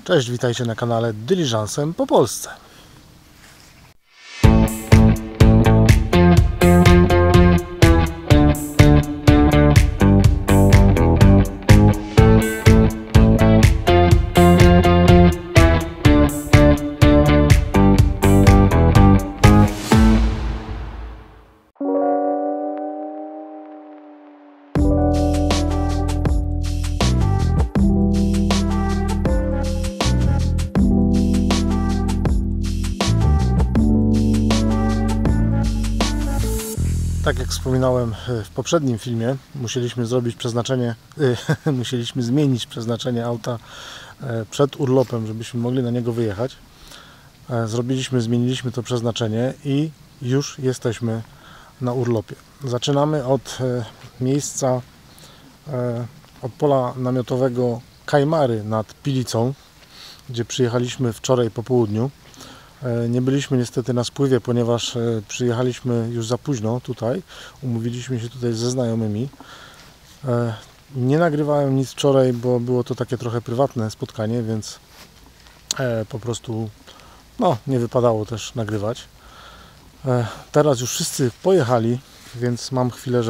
Cześć, witajcie na kanale Dyliżansem po Polsce. Tak jak wspominałem w poprzednim filmie, musieliśmy zrobić przeznaczenie, musieliśmy zmienić przeznaczenie auta przed urlopem, żebyśmy mogli na niego wyjechać. Zmieniliśmy to przeznaczenie i już jesteśmy na urlopie. Zaczynamy od miejsca, od pola namiotowego Kajmary nad Pilicą, gdzie przyjechaliśmy wczoraj po południu. Nie byliśmy niestety na spływie, ponieważ przyjechaliśmy już za późno tutaj. Umówiliśmy się tutaj ze znajomymi. Nie nagrywałem nic wczoraj, bo było to takie trochę prywatne spotkanie, więc po prostu nie wypadało też nagrywać. Teraz już wszyscy pojechali, więc mam chwilę,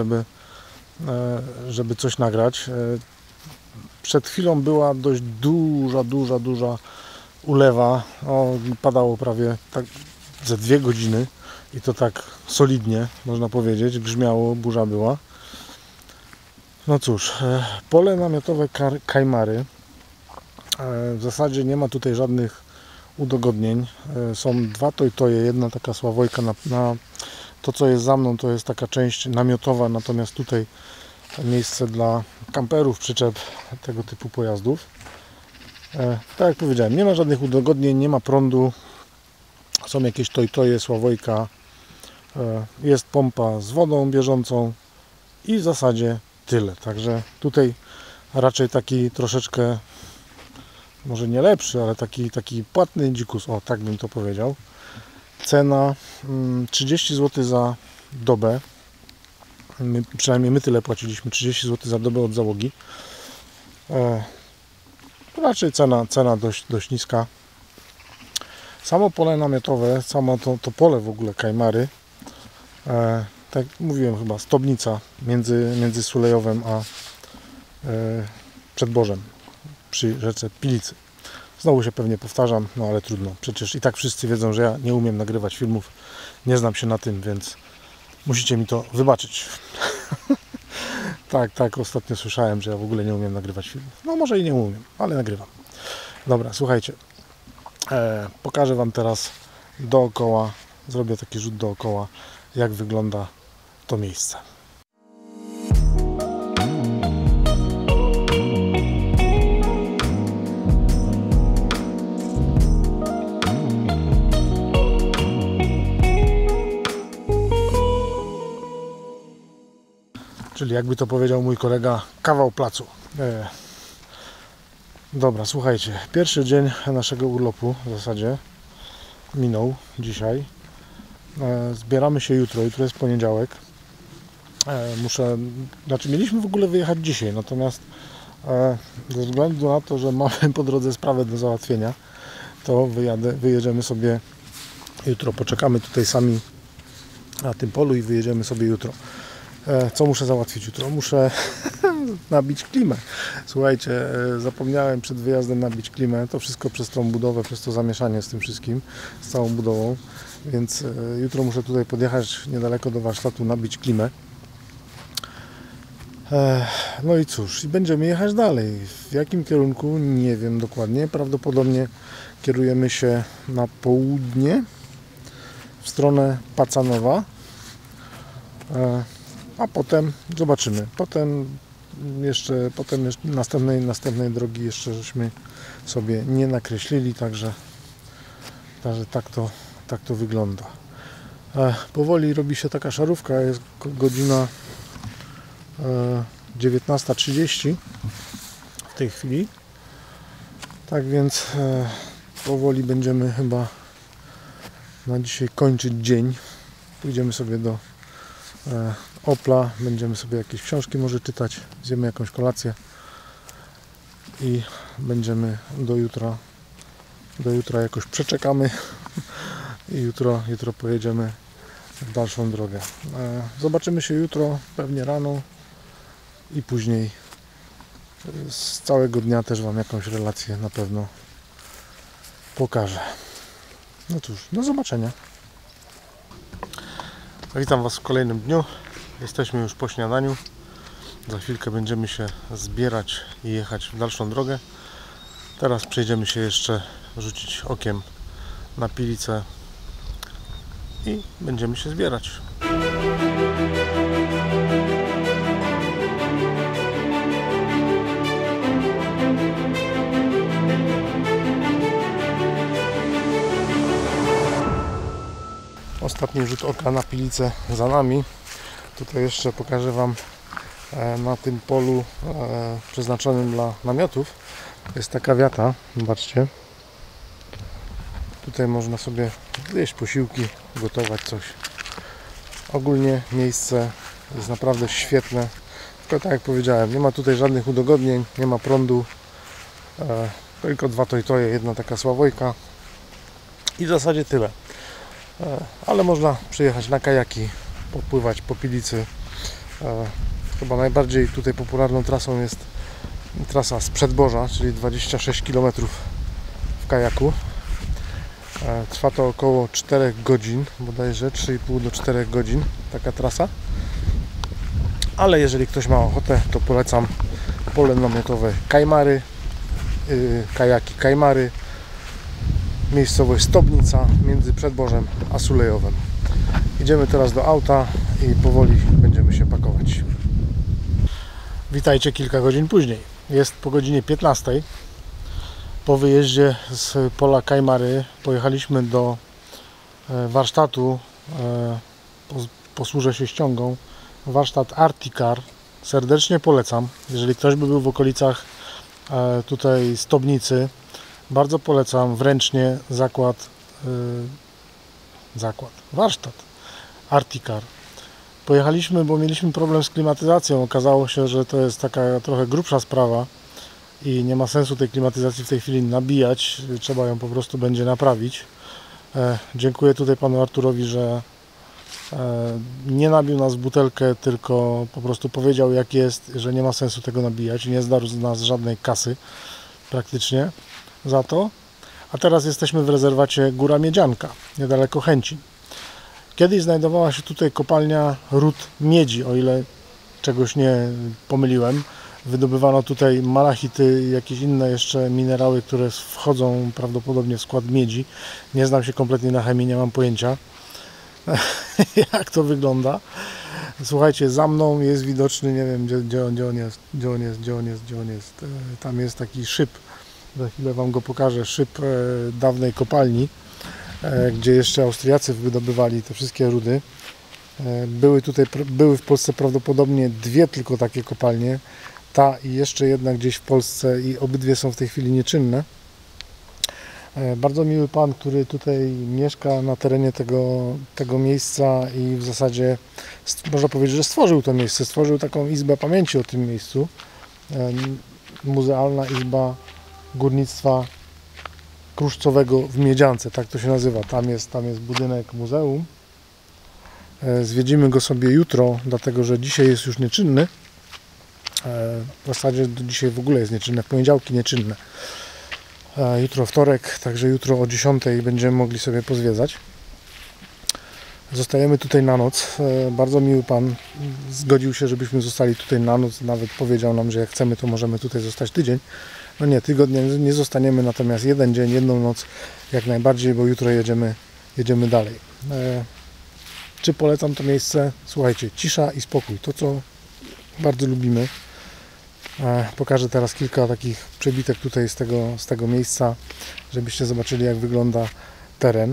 żeby coś nagrać. Przed chwilą była dość duża ulewa, padało prawie tak ze 2 godziny i to tak solidnie, można powiedzieć, grzmiało, burza była. No cóż, pole namiotowe Kajmary, w zasadzie nie ma tutaj żadnych udogodnień, są 2 toj-toje, jedna taka sławojka, na to co jest za mną to jest taka część namiotowa, natomiast tutaj miejsce dla kamperów, przyczep, tego typu pojazdów. Tak jak powiedziałem, nie ma żadnych udogodnień, nie ma prądu, są jakieś toj-toje, sławojka, jest pompa z wodą bieżącą i w zasadzie tyle. Także tutaj raczej taki troszeczkę, może nie lepszy, ale taki płatny dzikus, tak bym to powiedział. Cena 30 zł za dobę, przynajmniej my tyle płaciliśmy, 30 zł za dobę od załogi. Raczej cena dość niska. Samo pole namiotowe, samo to pole w ogóle Kajmary, tak mówiłem chyba, stobnica między Sulejowem a Przedbożem przy rzece Pilicy. Znowu się pewnie powtarzam, ale trudno. Przecież i tak wszyscy wiedzą, że ja nie umiem nagrywać filmów, nie znam się na tym, więc musicie mi to wybaczyć. Tak, ostatnio słyszałem, że ja w ogóle nie umiem nagrywać filmów. Może i nie umiem, ale nagrywam. Dobra, słuchajcie. Pokażę Wam teraz dookoła, zrobię taki rzut dookoła, jak wygląda to miejsce. Czyli jakby to powiedział mój kolega, kawał placu. Dobra, słuchajcie, pierwszy dzień naszego urlopu w zasadzie minął dzisiaj. Zbieramy się jutro jest poniedziałek. Mieliśmy w ogóle wyjechać dzisiaj, natomiast ze względu na to, że mamy po drodze sprawę do załatwienia, to wyjedziemy sobie jutro. Poczekamy tutaj sami na tym polu i wyjedziemy sobie jutro. Co muszę załatwić jutro? Muszę nabić klimę. Słuchajcie, zapomniałem przed wyjazdem nabić klimę. To wszystko przez tą budowę, przez to zamieszanie z tym wszystkim, z całą budową. Więc jutro muszę tutaj podjechać niedaleko do warsztatu, nabić klimę. No i cóż, będziemy jechać dalej. W jakim kierunku? Nie wiem dokładnie. Prawdopodobnie kierujemy się na południe, w stronę Pacanowa. A potem zobaczymy. Potem jeszcze następnej drogi jeszcze żeśmy sobie nie nakreślili, także tak to wygląda. Powoli robi się taka szarówka, jest godzina 19:30 w tej chwili. Tak więc powoli będziemy chyba na dzisiaj kończyć dzień. Pójdziemy sobie do Opla, będziemy sobie jakieś książki może czytać, zjemy jakąś kolację i będziemy do jutra Do jutra jakoś przeczekamy i jutro pojedziemy w dalszą drogę. Zobaczymy się jutro, pewnie rano i później z całego dnia też Wam jakąś relację na pewno pokażę. No cóż, do zobaczenia. Witam Was w kolejnym dniu. Jesteśmy już po śniadaniu. Za chwilkę będziemy się zbierać i jechać w dalszą drogę. Teraz przejdziemy się jeszcze rzucić okiem na Pilicę i będziemy się zbierać. Ostatni rzut oka na Pilicę za nami. Tutaj jeszcze pokażę Wam na tym polu przeznaczonym dla namiotów. Jest taka wiata, zobaczcie. Tutaj można sobie jeść posiłki, gotować coś. Ogólnie miejsce jest naprawdę świetne. Tylko tak jak powiedziałem, nie ma tutaj żadnych udogodnień, nie ma prądu. Tylko 2 tojtoje, jedna taka sławojka. I w zasadzie tyle. Ale można przyjechać na kajaki, popływać po Pilicy. Chyba najbardziej tutaj popularną trasą jest trasa z Przedboża, czyli 26 km w kajaku. Trwa to około 4 godzin, bodajże 3,5 do 4 godzin taka trasa. Ale jeżeli ktoś ma ochotę, to polecam pole namiotowe Kajmary, kajaki Kajmary, miejscowość Stobnica między Przedbożem a Sulejowem. Idziemy teraz do auta i powoli będziemy się pakować. Witajcie kilka godzin później. Jest po godzinie 15. Po wyjeździe z pola Kajmary pojechaliśmy do warsztatu, posłużę się ściągą, warsztat Articar. Serdecznie polecam, jeżeli ktoś by był w okolicach tutaj Stobnicy, bardzo polecam wręcznie warsztat Articar. Pojechaliśmy, bo mieliśmy problem z klimatyzacją. Okazało się, że to jest taka trochę grubsza sprawa i nie ma sensu tej klimatyzacji w tej chwili nabijać. Trzeba ją po prostu będzie naprawić. Dziękuję tutaj panu Arturowi, że nie nabił nas w butelkę, tylko po prostu powiedział, jak jest, że nie ma sensu tego nabijać. Nie zdarł z nas żadnej kasy praktycznie za to. A teraz jesteśmy w rezerwacie Góra Miedzianka, niedaleko Chęcin. Kiedyś znajdowała się tutaj kopalnia ród miedzi, o ile czegoś nie pomyliłem. Wydobywano tutaj malachity i jakieś inne jeszcze minerały, które wchodzą prawdopodobnie w skład miedzi. Nie znam się kompletnie na chemii, nie mam pojęcia jak to wygląda. Słuchajcie, za mną jest widoczny, nie wiem gdzie on jest. Tam jest taki szyb, za chwilę Wam go pokażę, szyb dawnej kopalni, gdzie jeszcze Austriacy wydobywali te wszystkie rudy. Były w Polsce prawdopodobnie 2 tylko takie kopalnie, ta i jeszcze jedna gdzieś w Polsce, i obydwie są w tej chwili nieczynne. Bardzo miły pan, który tutaj mieszka na terenie tego miejsca i w zasadzie można powiedzieć, że stworzył to miejsce, stworzył taką izbę pamięci o tym miejscu. Muzealna Izba Górnictwa Kruszcowego w Miedziance, tak to się nazywa. Tam jest budynek muzeum. Zwiedzimy go sobie jutro, dlatego że dzisiaj jest już nieczynny. W zasadzie dzisiaj w ogóle jest nieczynne, w poniedziałki nieczynne. Jutro wtorek, także jutro o 10 będziemy mogli sobie pozwiedzać. Zostajemy tutaj na noc. Bardzo miły pan zgodził się, żebyśmy zostali tutaj na noc. Nawet powiedział nam, że jak chcemy, to możemy tutaj zostać tydzień. No nie, tygodnia nie zostaniemy, natomiast jeden dzień, jedną noc jak najbardziej, bo jutro jedziemy dalej. Czy polecam to miejsce? Słuchajcie, cisza i spokój, to co bardzo lubimy. Pokażę teraz kilka takich przebitek tutaj z tego miejsca, żebyście zobaczyli, jak wygląda teren.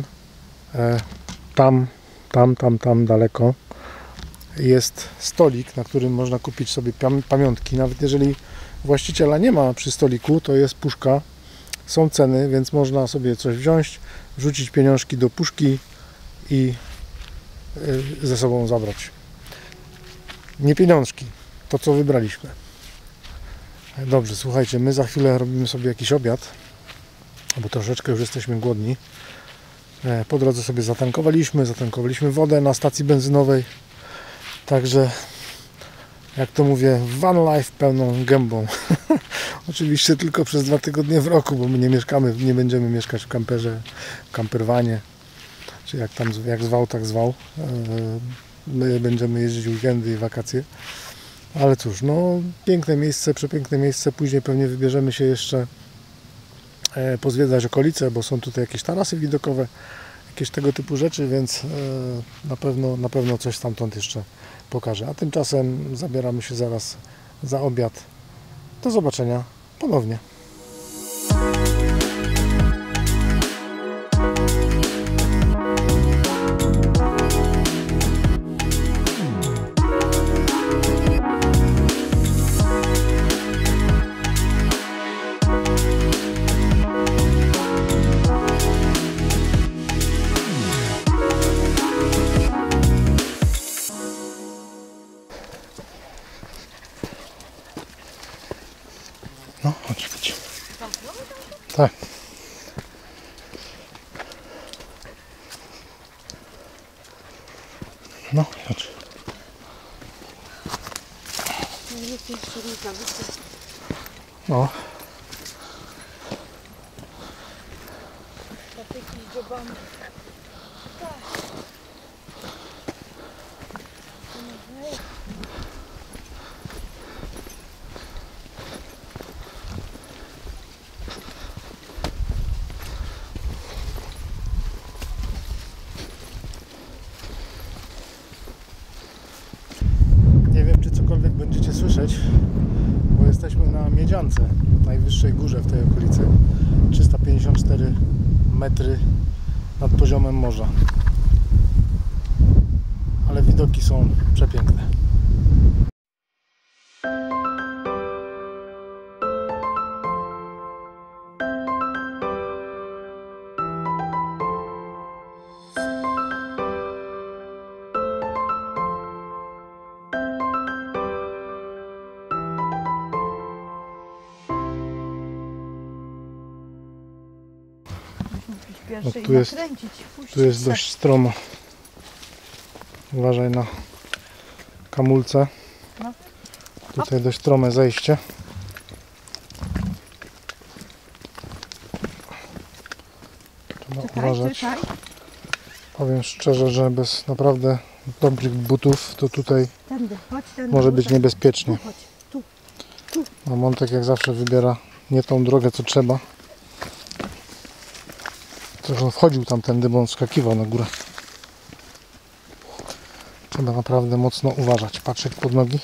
Tam daleko jest stolik, na którym można kupić sobie pamiątki. Nawet jeżeli właściciela nie ma przy stoliku, to jest puszka, są ceny, więc można sobie coś wziąć, wrzucić pieniążki do puszki i ze sobą zabrać. Nie pieniążki, to co wybraliśmy. Dobrze, słuchajcie, my za chwilę robimy sobie jakiś obiad. bo troszeczkę już jesteśmy głodni. Po drodze sobie zatankowaliśmy wodę na stacji benzynowej. Także, jak to mówię, van life pełną gębą. Oczywiście tylko przez 2 tygodnie w roku, bo my nie będziemy mieszkać w kamperze, w campervanie, czy jak zwał, tak zwał. My będziemy jeździć weekendy i wakacje. Ale cóż, no piękne miejsce, przepiękne miejsce. Później pewnie wybierzemy się jeszcze pozwiedzać okolice, bo są tutaj jakieś tarasy widokowe, jakieś tego typu rzeczy, więc na pewno coś stamtąd jeszcze pokażę. A tymczasem zabieramy się zaraz za obiad. Do zobaczenia ponownie. No, chodź. Tak. No, chodź. No. Nie wiem, czy cokolwiek będziecie słyszeć, bo jesteśmy na Miedziance, najwyższej górze w tej okolicy, 354 metry nad poziomem morza, ale widoki są przepiękne. No, tu jest dość stromo. Uważaj na kamulce. No. Tutaj dość strome zejście. Trzeba uważać. Powiem szczerze, że bez naprawdę dobrych butów to tutaj może być niebezpiecznie. No, Montek jak zawsze wybiera nie tą drogę, co trzeba. Też on wchodził tamtędy, bo on skakiwał na górę. Trzeba naprawdę mocno uważać, patrzeć pod nogi,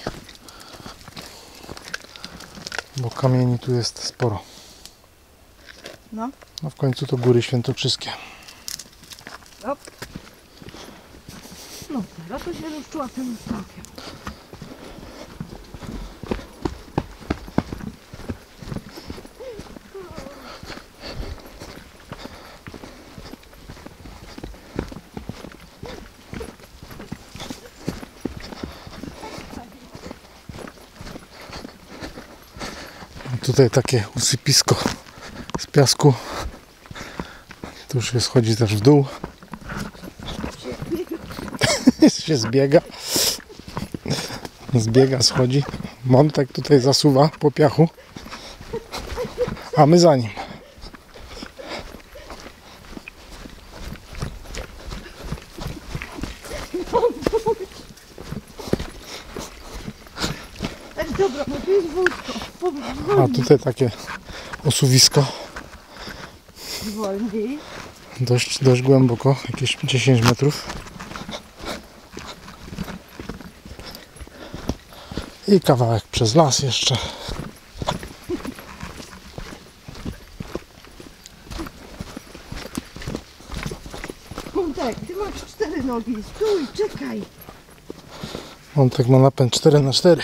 bo kamieni tu jest sporo. No. No w końcu to góry świętokrzyskie. Op. No, teraz to się rozczuła tym smakiem. Tutaj takie usypisko z piasku. Tu już się schodzi też w dół. się zbiega. Zbiega, schodzi. Montek tutaj zasuwa po piachu. A my za nim. Dobra, no to jest wódko. A tutaj takie osuwisko. Wolniej. Dość głęboko, jakieś 10 metrów. I kawałek przez las jeszcze. Montek, ty masz 4 nogi. Stój, czekaj. Montek ma napęd 4x4.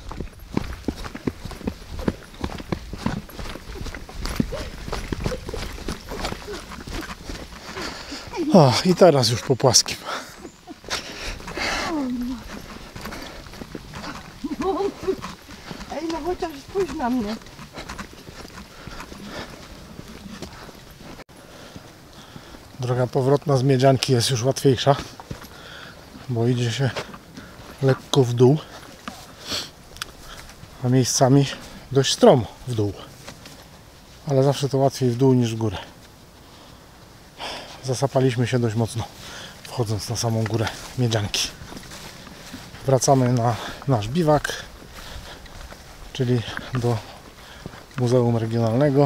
O, i teraz już po płaskim. Ej, no chociaż spójrz na mnie. Droga powrotna z Miedzianki jest już łatwiejsza, bo idzie się lekko w dół, a miejscami dość stromo w dół. Ale zawsze to łatwiej w dół niż w górę. Zasapaliśmy się dość mocno, wchodząc na samą górę Miedzianki. Wracamy na nasz biwak, czyli do Muzeum Regionalnego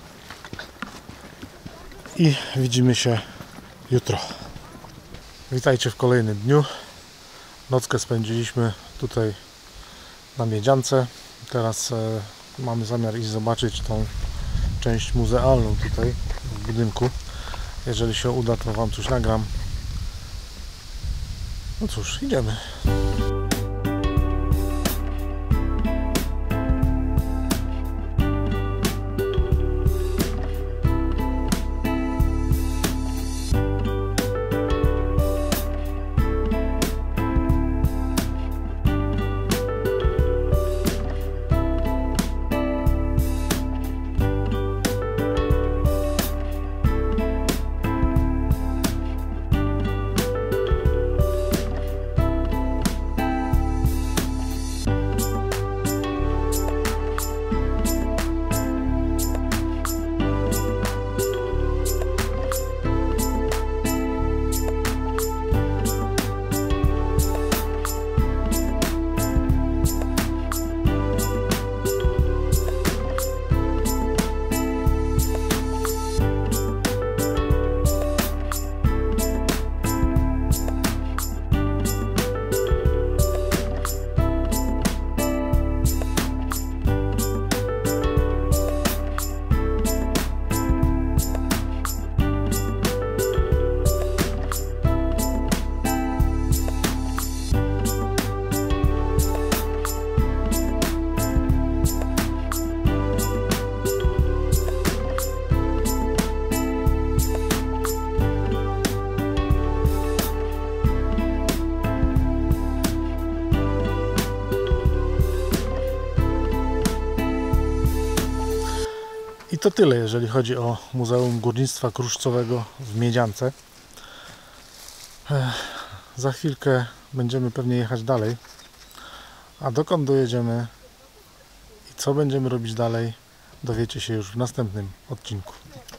i widzimy się jutro. Witajcie w kolejnym dniu. Nockę spędziliśmy tutaj na Miedziance. Teraz mamy zamiar iść zobaczyć tą część muzealną tutaj w budynku. Jeżeli się uda, to Wam coś nagram. No cóż, idziemy. I to tyle, jeżeli chodzi o Muzeum Górnictwa Kruszcowego w Miedziance. Za chwilkę będziemy pewnie jechać dalej. A dokąd dojedziemy i co będziemy robić dalej, dowiecie się już w następnym odcinku.